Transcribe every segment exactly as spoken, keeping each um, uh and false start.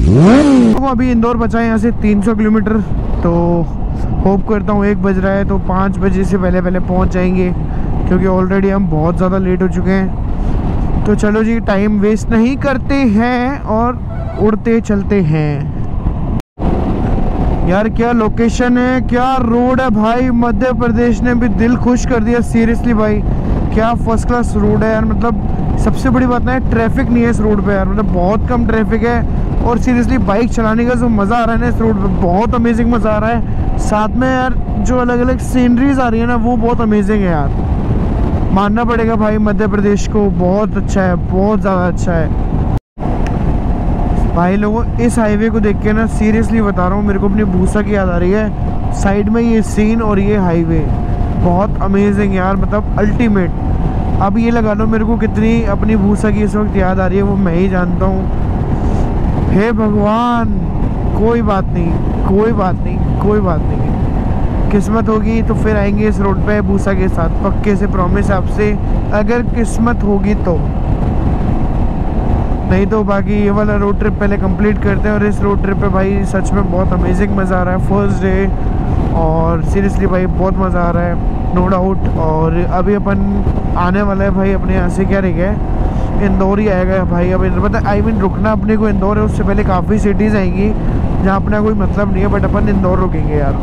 तो अभी इंदौर बचा है यहाँ से तीन सौ किलोमीटर, तो होप करता हूँ एक बज रहा है तो पाँच बजे से पहले पहले पहुँच जाएंगे, क्योंकि ऑलरेडी हम बहुत ज़्यादा लेट हो चुके हैं। तो चलो जी, टाइम वेस्ट नहीं करते हैं और उड़ते चलते हैं। यार क्या लोकेशन है, क्या रोड है भाई, मध्य प्रदेश ने भी दिल खुश कर दिया सीरियसली भाई। क्या फर्स्ट क्लास रोड है यार, मतलब सबसे बड़ी बात ना है ट्रैफिक नहीं है इस रोड पे यार, मतलब बहुत कम ट्रैफिक है। और सीरियसली बाइक चलाने का जो मज़ा आ रहा है ना इस रोड पे, बहुत अमेजिंग मज़ा आ रहा है। साथ में यार जो अलग अलग सीनरीज आ रही है ना, वो बहुत अमेजिंग है यार, मानना पड़ेगा भाई। मध्य प्रदेश को बहुत अच्छा है, बहुत ज़्यादा अच्छा है भाई लोगों। इस हाईवे को देख के ना सीरियसली बता रहा हूँ, मेरे को अपनी भूसा की याद आ रही है। साइड में ये सीन और ये हाईवे बहुत अमेजिंग यार, मतलब अल्टीमेट। अब ये लगा लो मेरे को कितनी अपनी भूसा की इस वक्त याद आ रही है, वो मैं ही जानता हूँ। हे भगवान, कोई बात नहीं, कोई बात नहीं, कोई बात नहीं, किस्मत होगी तो फिर आएंगे इस रोड पे भूसा के साथ, पक्के से प्रॉमिस आपसे, अगर किस्मत होगी तो। नहीं तो बाकी ये वाला रोड ट्रिप पहले कंप्लीट करते हैं। और इस रोड ट्रिप पे भाई सच में बहुत अमेजिंग मज़ा आ रहा है, फर्स्ट डे, और सीरियसली भाई बहुत मज़ा आ रहा है, नो डाउट। और अभी अपन आने वाला है भाई अपने यहाँ से, क्या रह गया है, इंदौर ही आएगा भाई। अब मतलब आई मीन रुकना अपने को इंदौर है, उससे पहले काफ़ी सिटीज़ आएंगी जहाँ अपना कोई मतलब नहीं है, बट अपन इंदौर रुकेंगे यार।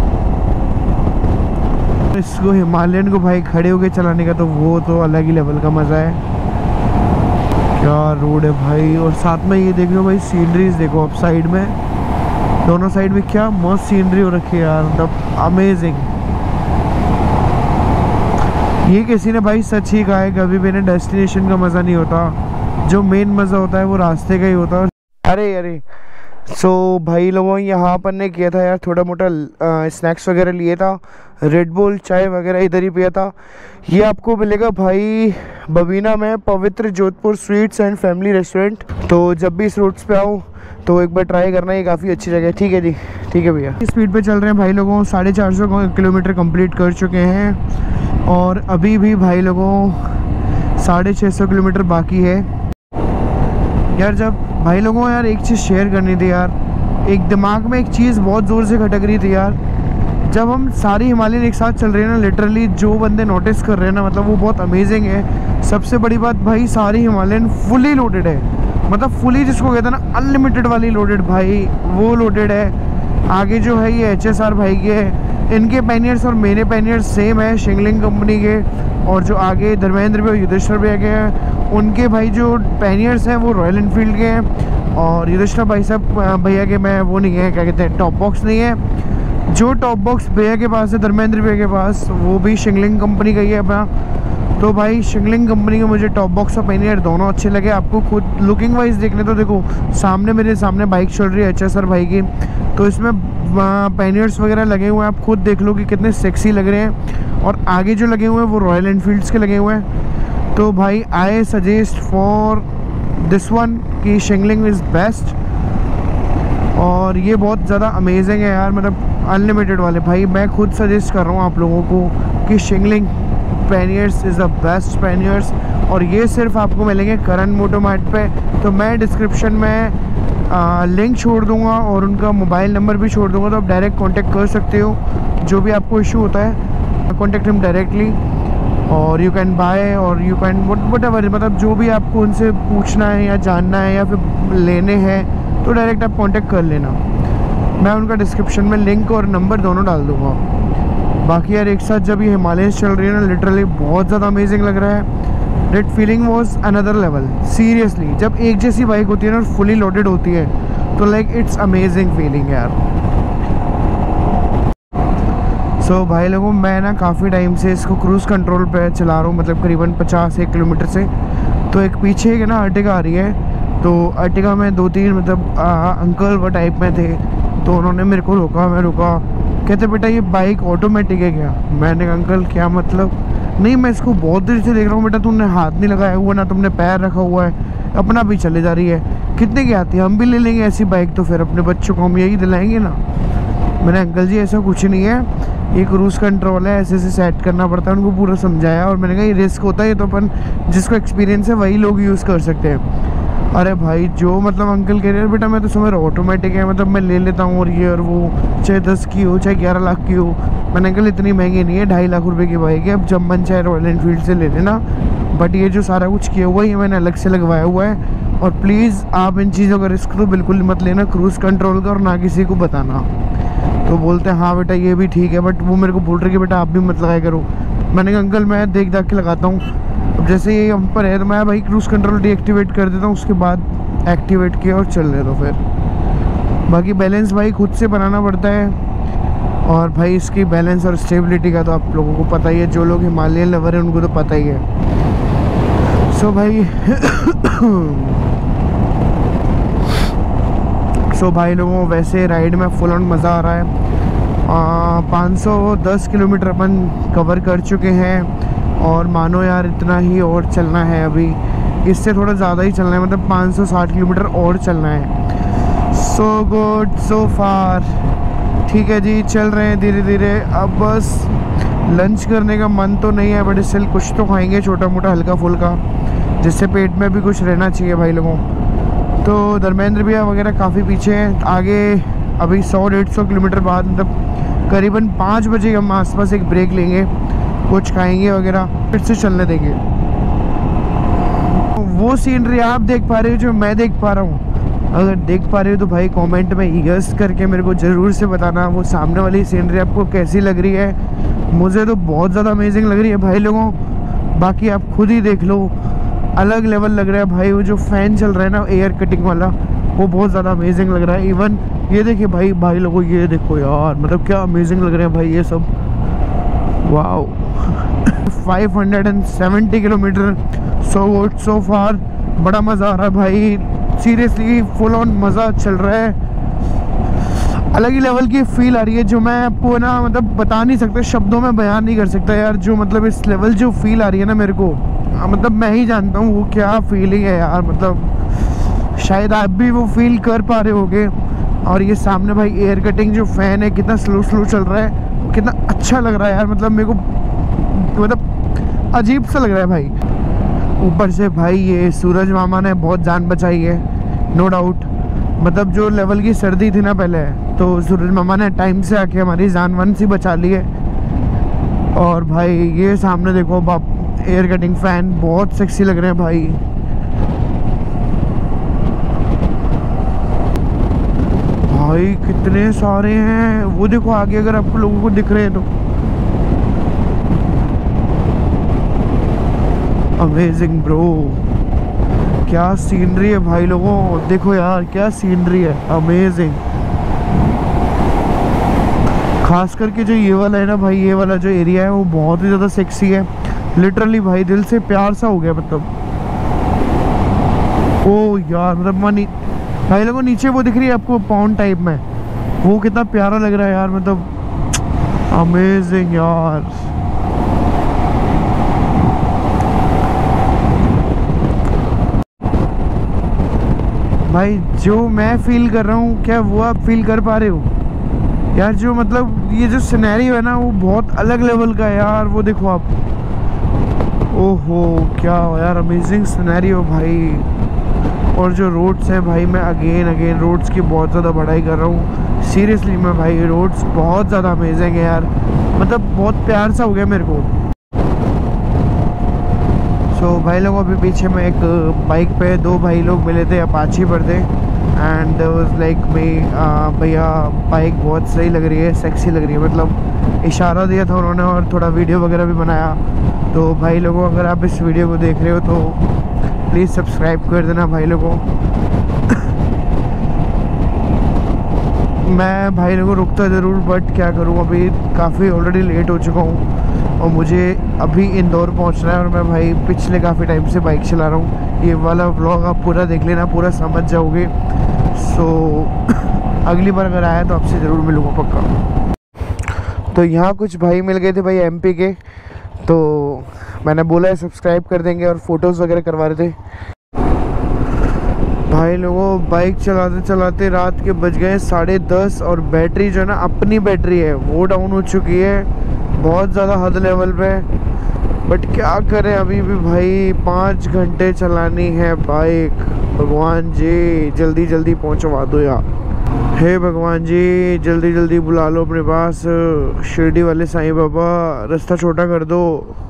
इसको हिमालयन को भाई खड़े होके चलाने का तो वो तो अलग ही लेवल का मज़ा है। क्या रोड है भाई, और साथ में ये देख लो भाई सीनरीज देखो, अब साइड में दोनों साइड में क्या मस्त सीनरी हो रखी है यार, मतलब अमेजिंग। ये किसी ने भाई सच ही कहा है, कभी भी ना डेस्टिनेशन का मज़ा नहीं होता, जो मेन मज़ा होता है वो रास्ते का ही होता है। अरे अरे सो so, भाई लोगों यहाँ पर ने किया था यार, थोड़ा मोटा स्नैक्स वगैरह लिए था, रेड बुल चाय वगैरह इधर ही पिया था। ये आपको मिलेगा भाई बबीना में, Pavitra Jodhpur sweets and family restaurant. तो जब भी इस रूट्स पे आओ तो एक बार ट्राई करना, ये काफ़ी अच्छी जगह है। ठीक है जी, ठीक है भैया। स्पीड पे चल रहे हैं भाई लोगों, साढ़े चार सौ किलोमीटर कंप्लीट कर चुके हैं, और अभी भी भाई लोगों साढ़े छः सौ किलोमीटर बाकी है यार। जब भाई लोगों यार एक चीज़ शेयर करनी थी यार, एक दिमाग में एक चीज़ बहुत ज़ोर से खटक रही थी यार। जब हम सारी हिमालयन एक साथ चल रहे हैं ना, लिटरली जो बंदे नोटिस कर रहे हैं ना, मतलब वो बहुत अमेजिंग है। सबसे बड़ी बात भाई, सारी हिमालयन फुली लोडेड है, मतलब फुली जिसको कहते हैं ना अनलिमिटेड वाली लोडेड भाई, वो लोडेड है। आगे जो है ये एच एस आर भाई के है, इनके पैनियर्स और मेरे पैनियर्स सेम है शिंगलिंग कंपनी के। और जो आगे धर्मेंद्र भैया युधिष्ठिर भैया के हैं, उनके भाई जो पैनियर्स हैं वो रॉयल एनफील्ड के हैं। और युधिष्ठिर भाई साहब भैया के मैं वो नहीं है, क्या कहते हैं, टॉप बॉक्स नहीं है। जो टॉप बॉक्स भैया के पास है, धर्मेंद्र भैया के पास, वो भी शिंगलिंग कंपनी का ही है अपना। तो भाई शिंगलिंग कंपनी के मुझे टॉप बॉक्स और पैनियर दोनों अच्छे लगे। आपको खुद लुकिंग वाइज देखने तो देखो, सामने मेरे सामने बाइक चल रही है एच एस आर भाई की, तो इसमें पैनियर्स वगैरह लगे हुए हैं, आप खुद देख लो कि कितने सेक्सी लग रहे हैं। और आगे जो लगे हुए हैं वो रॉयल एनफील्ड्स के लगे हुए हैं। तो भाई I suggest for this one कि शिंगलिंग इज़ बेस्ट, और ये बहुत ज़्यादा अमेजिंग है यार, मतलब अनलिमिटेड वाले भाई। मैं खुद सजेस्ट कर रहा हूँ आप लोगों को कि shingling panniers is the best panniers. और ये सिर्फ आपको मिलेंगे करण मोटोमार्ट पे। तो मैं डिस्क्रिप्शन में आ, लिंक छोड़ दूंगा और उनका मोबाइल नंबर भी छोड़ दूंगा, तो आप डायरेक्ट कांटेक्ट कर सकते हो। जो भी आपको इशू होता है कांटेक्ट हिम डायरेक्टली, और यू कैन बाय और यू कैन वट एवर, मतलब जो भी आपको उनसे पूछना है या जानना है या फिर लेने हैं तो डायरेक्ट आप कांटेक्ट कर लेना। मैं उनका डिस्क्रिप्शन में लिंक और नंबर दोनों डाल दूँगा। बाकी यार एक साथ जब ये हिमालयन चल रही है ना, लिटरली बहुत ज़्यादा अमेजिंग लग रहा है। That feeling was another level seriously. जब एक जैसी बाइक होती है ना और फुली लोडेड होती है तो लाइक इट्स अमेजिंग फीलिंग यार। सो so, भाई लोगों मैं ना काफ़ी टाइम से इसको क्रूज़ कंट्रोल पे चला रहा हूँ, मतलब करीबन पचास एक किलोमीटर से। तो एक पीछे एक ना अर्टिगा आ रही है, तो अर्टिगा में दो तीन मतलब आ, अंकल वो टाइप में थे, तो उन्होंने मेरे को रोका, मैं रुका, कहते बेटा ये बाइक ऑटोमेटिक है क्या? मैंने कहा अंकल क्या मतलब? नहीं मैं इसको बहुत देर से देख रहा हूँ बेटा, तुमने हाथ नहीं लगाया हुआ ना, तुमने पैर रखा हुआ है, अपना भी चले जा रही है, कितने की आती है? हम भी ले लेंगे ऐसी बाइक, तो फिर अपने बच्चों को हम यही दिलाएंगे ना। मैंने अंकल जी ऐसा कुछ नहीं है, ये क्रूज़ कंट्रोल है, ऐसे ऐसे सेट करना पड़ता है। उनको पूरा समझाया और मैंने कहा ये रिस्क होता है, ये तो अपन जिसको एक्सपीरियंस है वही लोग यूज़ कर सकते हैं। अरे भाई जो मतलब अंकल कह रहे हैं बेटा मैं तो समझ रहा हूँ ऑटोमेटिक है, मतलब मैं ले लेता हूँ और ये और वो, चाहे दस की हो चाहे ग्यारह लाख की हो। मैंने अंकल इतनी महंगी नहीं है, ढाई लाख रुपए की बाइक है, अब जब मन चाहे रॉयल एनफील्ड से ले लेना। बट ये जो सारा कुछ किया हुआ है ये मैंने अलग से लगवाया हुआ है। और प्लीज़ आप इन चीज़ों का रिस्क तो बिल्कुल मत लेना, क्रूज़ कंट्रोल का, और ना किसी को बताना। तो बोलते हैं हाँ बेटा ये भी ठीक है, बट वो मेरे को बोल रहे कि बेटा आप भी मत लगाया करो। मैंने कहा अंकल मैं देख दाख के लगाता हूँ। अब जैसे ये हम पर है तो मैं भाई क्रूज़ कंट्रोल डीएक्टिवेट कर देता हूँ, उसके बाद एक्टिवेट किया और चल रहे तो फिर बाकी बैलेंस भाई खुद से बनाना पड़ता है। और भाई इसकी बैलेंस और स्टेबिलिटी का तो आप लोगों को पता ही है, जो लोग हिमालयन लवर हैं उनको तो पता ही है। सो so भाई सो so भाई लोगों वैसे राइड में फुल ऑन मज़ा आ रहा है। पाँच सौ दस किलोमीटर अपन कवर कर चुके हैं और मानो यार इतना ही और चलना है, अभी इससे थोड़ा ज़्यादा ही चलना है, मतलब पाँच सौ साठ किलोमीटर और चलना है। सो गुड सो फार, ठीक है जी चल रहे हैं धीरे धीरे। अब बस लंच करने का मन तो नहीं है, बट स्टिल कुछ तो खाएंगे छोटा मोटा हल्का फुल्का, जिससे पेट में भी कुछ रहना चाहिए भाई लोगों। तो धर्मेंद्र भैया वगैरह काफ़ी पीछे हैं, आगे अभी सौ डेढ़ सौ किलोमीटर बाद मतलब करीबन पाँच बजे हम आसपास एक ब्रेक लेंगे, कुछ खाएंगे वगैरह, फिर से चलने देंगे। वो सीनरी आप देख पा रहे हो जो मैं देख पा रहा हूँ, अगर देख पा रहे हो तो भाई कमेंट में यस करके मेरे को ज़रूर से बताना वो सामने वाली सीनरी आपको कैसी लग रही है। मुझे तो बहुत ज़्यादा अमेजिंग लग रही है भाई लोगों, बाकी आप खुद ही देख लो, अलग लेवल लग रहा है भाई। वो जो फ़ैन चल रहा है ना एयर कटिंग वाला, वो बहुत ज़्यादा अमेजिंग लग रहा है। इवन ये देखिए भाई भाई लोगों ये देखो यार, मतलब क्या अमेजिंग लग रहे हैं भाई ये सब, wow. Five hundred seventy kilometre, so good so far, बड़ा मज़ा आ रहा है भाई, सीरियसली फुल ऑन मज़ा चल रहा है। अलग ही लेवल की फील आ रही है जो मैं आपको ना मतलब बता नहीं सकता, शब्दों में बयान नहीं कर सकता यार। जो मतलब इस लेवल जो फील आ रही है ना मेरे को, मतलब मैं ही जानता हूँ वो क्या फीलिंग है यार, मतलब शायद आप भी वो फील कर पा रहे होगे। और ये सामने भाई एयर कटिंग जो फ़ैन है कितना स्लो स्लो चल रहा है, कितना अच्छा लग रहा है यार, मतलब मेरे को मतलब अजीब सा लग रहा है भाई। ऊपर से भाई ये सूरज मामा ने बहुत जान बचाई है, नो डाउट। मतलब जो लेवल की सर्दी थी ना पहले, तो सूरज मामा ने टाइम से आके हमारी जान वन सी बचा ली है। और भाई ये सामने देखो बाप, एयर कटिंग फ़ैन बहुत सेक्सी लग रहे हैं भाई। भाई कितने सारे हैं, वो देखो आगे अगर आपको लोगों को दिख रहे हैं तो अमेजिंग ब्रो, क्या सीनरी है भाई लोगों, देखो यार क्या सीनरी है, अमेजिंग। खास करके जो ये वाला है ना भाई, ये वाला जो एरिया है वो बहुत ही ज़्यादा सेक्सी है, लिटरली भाई दिल से प्यार सा हो गया। मतलब ओ यार मतलब मन भाई लोगों नीचे वो दिख रही है आपको पॉन्ड टाइप में, वो कितना प्यारा लग रहा है यार, मतलब अमेजिंग यार। भाई जो मैं फील कर रहा हूँ क्या वो आप फील कर पा रहे हो यार? जो मतलब ये जो सिनेरियो है ना वो बहुत अलग लेवल का है यार, वो देखो आप, ओहो क्या यार अमेजिंग सिनेरियो भाई। और जो रोड्स हैं भाई, मैं अगेन अगेन रोड्स की बहुत ज़्यादा बढ़ाई कर रहा हूँ, सीरियसली मैं भाई रोड्स बहुत ज़्यादा अमेजिंग है यार, मतलब बहुत प्यार सा हो गया मेरे को। सो so, भाई लोगों अभी पीछे में एक बाइक पे दो भाई लोग मिले थे, अपाची पर थे, एंड वाज लाइक मैं भैया बाइक बहुत सही लग रही है, सेक्सी लग रही है, मतलब इशारा दिया था उन्होंने और थोड़ा वीडियो वगैरह भी बनाया। तो भाई लोगों अगर आप इस वीडियो को देख रहे हो तो प्लीज़ सब्सक्राइब कर देना भाई लोगों। मैं भाई लोगों रुकता ज़रूर, बट क्या करूँ अभी काफ़ी ऑलरेडी लेट हो चुका हूँ और मुझे अभी इंदौर पहुँचना है, और मैं भाई पिछले काफ़ी टाइम से बाइक चला रहा हूँ। ये वाला व्लॉग आप पूरा देख लेना, पूरा समझ जाओगे। सो अगली बार अगर आया तो आपसे ज़रूर मिलूँगा पक्का। तो यहाँ कुछ भाई मिल गए थे भाई एमपी के, तो मैंने बोला है सब्सक्राइब कर देंगे और फ़ोटोज़ वगैरह करवा रहे थे। भाई लोगों बाइक चलाते चलाते रात के बज गए साढ़े दस, और बैटरी जो है ना अपनी बैटरी है वो डाउन हो चुकी है बहुत ज़्यादा हद लेवल पे। बट क्या करें, अभी भी भाई पाँच घंटे चलानी है बाइक। भगवान जी जल्दी जल्दी पहुंचवा दो यार। हे भगवान जी जल्दी जल्दी बुला लो अपने पास शिरडी वाले साईं बाबा, रास्ता छोटा कर दो।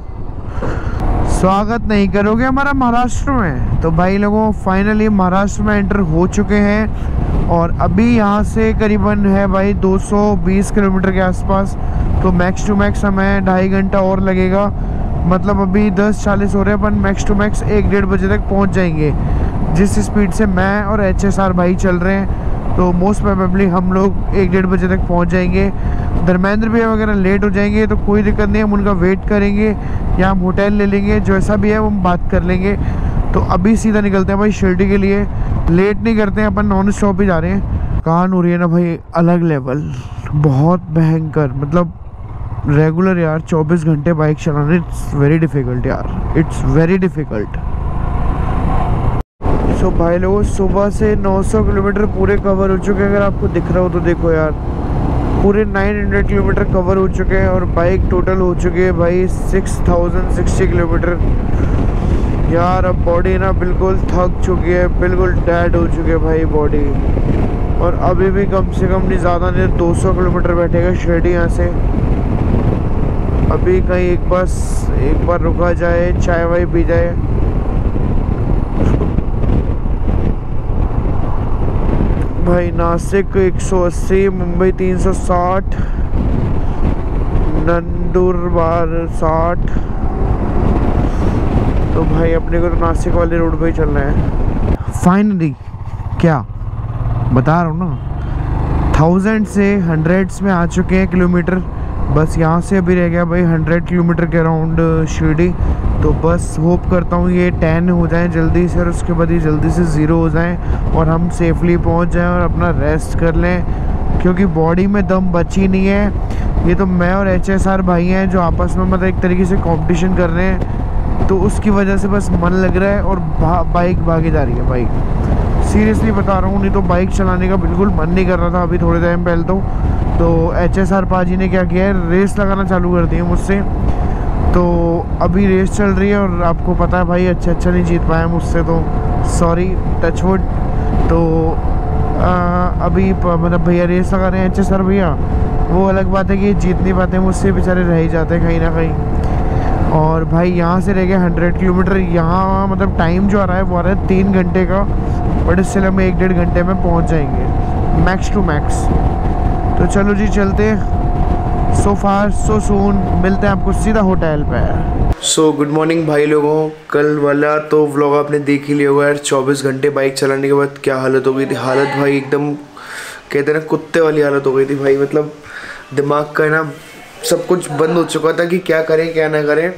स्वागत नहीं करोगे हमारा महाराष्ट्र में? तो भाई लोगों फाइनली महाराष्ट्र में एंटर हो चुके हैं और अभी यहाँ से करीबन है भाई दो सौ बीस किलोमीटर के आसपास। तो मैक्स टू मैक्स हमें ढाई घंटा और लगेगा। मतलब अभी दस चालीस हो रहे हैं, अपन मैक्स टू मैक्स एक डेढ़ बजे तक पहुँच जाएंगे जिस स्पीड से मैं और एच एस आर भाई चल रहे हैं। तो मोस्ट प्रोबेबली हम लोग एक डेढ़ बजे तक पहुंच जाएंगे। धर्मेंद्र भैया वगैरह लेट हो जाएंगे तो कोई दिक्कत नहीं, हम उनका वेट करेंगे या हम होटल ले लेंगे, जो ऐसा भी है वो हम बात कर लेंगे। तो अभी सीधा निकलते हैं भाई शिरडी के लिए, लेट नहीं करते हैं, अपन नॉन स्टॉप ही जा रहे हैं। कान हो रही है ना भाई अलग लेवल, बहुत भयंकर। मतलब रेगुलर यार चौबीस घंटे बाइक चलाना इट्स वेरी डिफ़िकल्ट यार, it's very difficult. So so, भाई लोगों सुबह से नौ सौ किलोमीटर पूरे कवर हो चुके हैं। अगर आपको दिख रहा हो तो देखो यार, पूरे नौ सौ किलोमीटर कवर हो चुके हैं और बाइक टोटल हो चुकी है भाई छह हज़ार साठ किलोमीटर। यार अब बॉडी ना बिल्कुल थक चुकी है, बिल्कुल डेड हो चुकी है भाई बॉडी। और अभी भी कम से कम नहीं ज़्यादा नहीं दो सौ किलोमीटर बैठेगा शिरडी यहाँ से। अभी कहीं एक बस एक बार रुका जाए, चाय वाय पी जाए। भाई नासिक एक सौ अस्सी, मुंबई तीन सौ साठ, नंदुरबार साठ। तो भाई अपने को तो नासिक वाले रोड पे ही चलना है फाइनली। क्या बता रहा हूँ ना, थाउजेंड से हंड्रेड्स में आ चुके हैं किलोमीटर। बस यहाँ से अभी रह गया भाई हंड्रेड किलोमीटर के अराउंड शिरडी। तो बस होप करता हूँ ये टेन हो जाए जल्दी से और उसके बाद ये जल्दी से ज़ीरो हो जाएं और हम सेफली पहुँच जाएं और अपना रेस्ट कर लें, क्योंकि बॉडी में दम बची नहीं है। ये तो मैं और एच एस आर भाई हैं जो आपस में मतलब एक तरीके से कंपटीशन कर रहे हैं, तो उसकी वजह से बस मन लग रहा है और भा, बाइक भागे जा रही है बाइक। सीरियसली बता रहा हूँ, नहीं तो बाइक चलाने का बिल्कुल मन नहीं कर रहा था अभी थोड़े टाइम पहले। तो तो एच एस आर पाजी ने क्या किया है, रेस लगाना चालू कर दी है मुझसे। तो अभी रेस चल रही है और आपको पता है भाई अच्छा अच्छा नहीं जीत पाया मुझसे, तो सॉरी टचवुड। तो आ, अभी मतलब भैया रेस लगा रहे हैं एच एस आर भैया, वो अलग बात है कि जीत नहीं पाते मुझसे, बेचारे रह ही जाते हैं कहीं ना कहीं। और भाई यहाँ से रह गए हंड्रेड किलोमीटर। यहाँ मतलब टाइम जो आ रहा है वो आ रहा है तीन घंटे का, बट इससे हम एक डेढ़ घंटे में पहुँच जाएंगे मैक्स टू मैक्स। तो चलो जी चलते हैं। सो फार सो सून, मिलते हैं आपको सीधा होटल पे। सो गुड मॉर्निंग भाई लोगों। कल वाला तो व्लॉग आपने देख ही लिया होगा यार, चौबीस घंटे बाइक चलाने के बाद क्या हालत हो गई थी। हालत भाई एकदम कहते हैं ना कुत्ते वाली हालत हो गई थी भाई। मतलब दिमाग का ना सब कुछ बंद हो चुका था कि क्या करें क्या ना करें।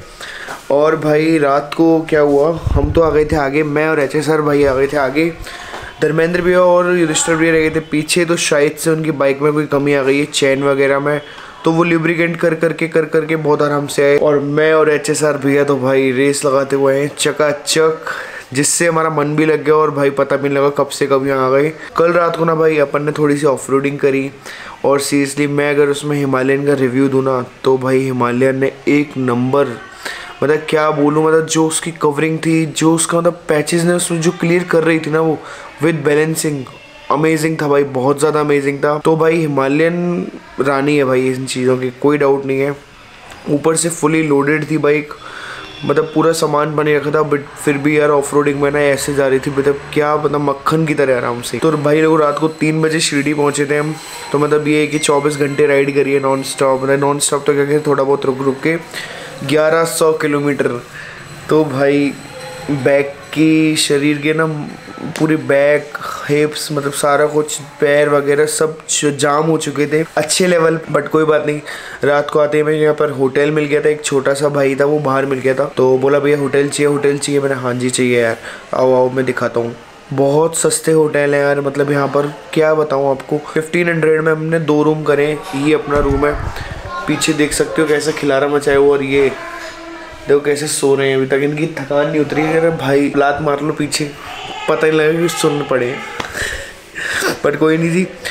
और भाई रात को क्या हुआ, हम तो आ गए थे आगे, मैं और एच एस आर भाई आ गए थे आगे, धर्मेंद्र भैया और युधिष्ठिर भैया रह गए थे पीछे। तो शायद से उनकी बाइक में कोई कमी आ गई है चैन वगैरह में, तो वो लुब्रिकेंट कर करके कर करके बहुत आराम से आए। और मैं और एच एस आर भैया तो भाई रेस लगाते हुए हैं चकाचक, जिससे हमारा मन भी लग गया और भाई पता भी नहीं लगा कब से कब यहाँ आ गए। कल रात को ना भाई अपन ने थोड़ी सी ऑफ रोडिंग करी और सीरियसली मैं अगर उसमें हिमालयन का रिव्यू दूँ ना तो भाई हिमालयन ने एक नंबर, मतलब क्या बोलूँ, मतलब जो उसकी कवरिंग थी, जो उसका मतलब पैचेस ने उसमें जो क्लियर कर रही थी ना वो विद बैलेंसिंग, अमेजिंग था भाई, बहुत ज़्यादा अमेजिंग था। तो भाई हिमालयन रानी है भाई इन चीज़ों की, कोई डाउट नहीं है। ऊपर से फुली लोडेड थी बाइक, मतलब पूरा सामान बने रखा था, बट फिर भी यार ऑफ रोडिंग में ना ऐसे जा रही थी मतलब क्या मतलब मक्खन की तरह आराम से। तो भाई लोग रात को तीन बजे शिरडी पहुंचे थे हम। तो मतलब ये है कि चौबीस घंटे राइड करिए नॉन स्टॉप, मतलब नॉन स्टॉप तो क्या कहते थोड़ा बहुत रुक रुक के ग्यारह सौ किलोमीटर। तो भाई बैक की शरीर के ना पूरी बैक हिप्स मतलब सारा कुछ पैर वगैरह सब जाम हो चुके थे अच्छे लेवल। बट कोई बात नहीं, रात को आते ही यहाँ पर होटल मिल गया था। एक छोटा सा भाई था वो बाहर मिल गया था, तो बोला भैया होटल चाहिए होटल चाहिए। मैंने हाँ जी चाहिए यार, आओ आओ मैं दिखाता हूँ। बहुत सस्ते होटल हैं यार, मतलब यहाँ पर क्या बताऊँ आपको, फिफ्टीन हंड्रेड में हमने दो रूम करे। ये अपना रूम है, पीछे देख सकते हो कैसा खिलारा मचाया हुआ, और ये देखो कैसे सो रहे हैं, अभी तक इनकी थकान नहीं उतरी है। अरे भाई लात मार लो पीछे, पता ही लगा कि सुन पड़े। बट कोई नहीं जी,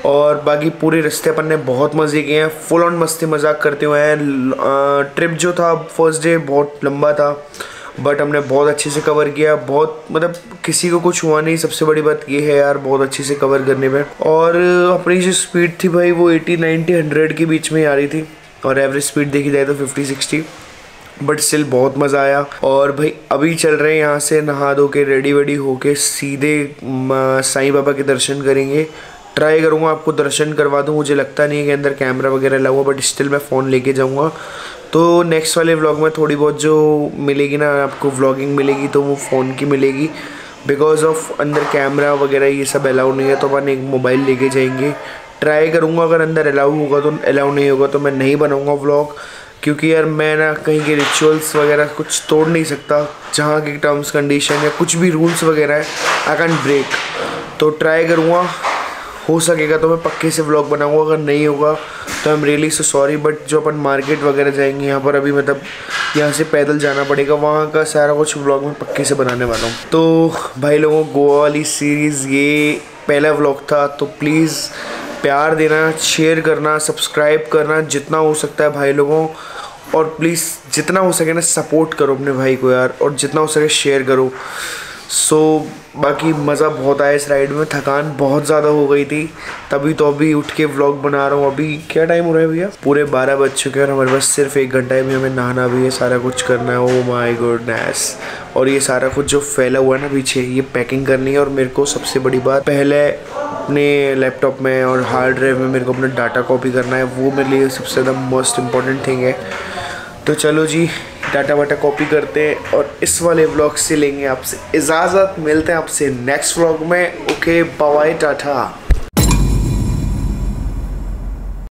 और बाकी पूरे रास्ते अपन ने बहुत मज़े किए हैं, फुल ऑन मस्ती मजाक करते हुए हैं। ट्रिप जो था फर्स्ट डे बहुत लंबा था बट हमने बहुत अच्छे से कवर किया, बहुत मतलब किसी को कुछ हुआ नहीं, सबसे बड़ी बात ये है यार बहुत अच्छे से कवर करने में। और अपनी जो स्पीड थी भाई वो अस्सी, नब्बे, हंड्रेड के बीच में आ रही थी और एवरेज स्पीड देखी जाए तो फिफ्टी, सिक्सटी, बट स्टिल बहुत मज़ा आया। और भाई अभी चल रहे हैं यहाँ से नहा धो के रेडी वेडी होके सीधे साईं बाबा के दर्शन करेंगे। ट्राई करूँगा आपको दर्शन करवा दूँ, मुझे लगता नहीं है कि अंदर कैमरा वगैरह लगा हुआ, बट स्टिल मैं फ़ोन लेके जाऊँगा। तो नेक्स्ट वाले व्लॉग में थोड़ी बहुत जो मिलेगी ना आपको व्लॉगिंग मिलेगी तो वो फ़ोन की मिलेगी, बिकॉज ऑफ अंदर कैमरा वगैरह ये सब अलाउ नहीं है, तो अपन एक मोबाइल लेके जाएंगे। ट्राई करूँगा अगर अंदर अलाउ होगा तो, अलाउ नहीं होगा तो मैं नहीं बनाऊँगा व्लॉग, क्योंकि यार मैं ना कहीं के रिचुअल्स वगैरह कुछ तोड़ नहीं सकता, जहाँ की टर्म्स कंडीशन या कुछ भी रूल्स वगैरह है आई कैन ब्रेक। तो ट्राई करूँगा, हो सकेगा तो मैं पक्के से व्लॉग बनाऊंगा, अगर नहीं होगा तो I am really so sorry. But जो अपन मार्केट वगैरह जाएंगे यहाँ पर अभी मतलब यहाँ से पैदल जाना पड़ेगा, वहाँ का सारा कुछ व्लॉग में पक्के से बनाने वाला हूँ। तो भाई लोगों गोवा वाली सीरीज़ ये पहला व्लॉग था, तो प्लीज़ प्यार देना, शेयर करना, सब्सक्राइब करना जितना हो सकता है भाई लोगों, और प्लीज़ जितना हो सके ना सपोर्ट करो अपने भाई को यार, और जितना हो सके शेयर करो। सो so, बाकी मज़ा बहुत आया इस राइड में, थकान बहुत ज़्यादा हो गई थी, तभी तो अभी उठ के व्लॉग बना रहा हूँ। अभी क्या टाइम हो रहा है भैया, पूरे बारह बज चुके हैं और हमारे पास सिर्फ एक घंटा है भी, हमें नहाना भी है, सारा कुछ करना है। Oh my goodness. और ये सारा कुछ जो फैला हुआ है ना पीछे, ये पैकिंग करनी है। और मेरे को सबसे बड़ी बात, पहले अपने लैपटॉप में और हार्ड ड्राइव में मेरे को अपना डाटा कॉपी करना है, वो मेरे लिए सबसे ज़्यादा मोस्ट इम्पॉर्टेंट थिंग है। तो चलो जी डाटा वाटा कॉपी करते हैं और इस वाले व्लॉग से लेंगे आपसे इजाज़त। मिलते हैं आपसे नेक्स्ट व्लॉग में। Okay bye, Tata.